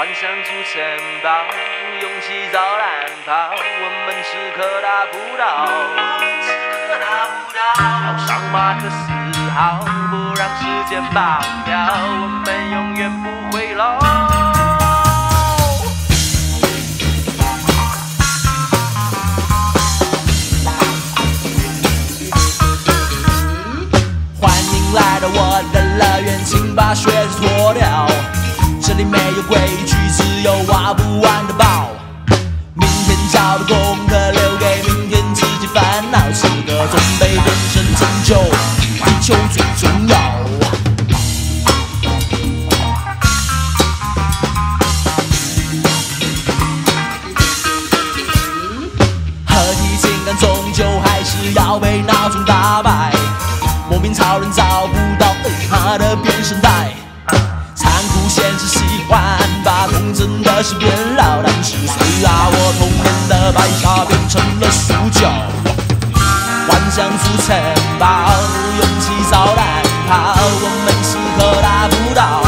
想出城堡，勇气造蓝炮，我们时刻打不倒。跳上马克思号，不让时间绑票，我们永远不会老。欢迎来到我的乐园，请把靴子脱掉。这里没有规矩，只有挖不完的宝。明天交的功课留给明天自己烦恼，这个准备变成拯救地球最重要。合体情感终究还是要被闹钟打败，莫名超人找不到他的变身带。残酷现实喜欢把童真的事变老，但是谁让我童年的白纱变成了塑胶？幻想出城堡，勇气造蓝炮，我们时刻打不倒。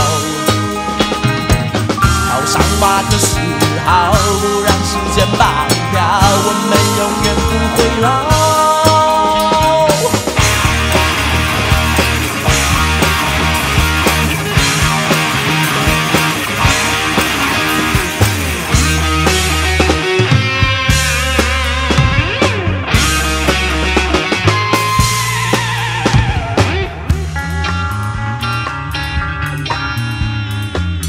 跳上马克思号，不让时间绑票，我们永远不会老。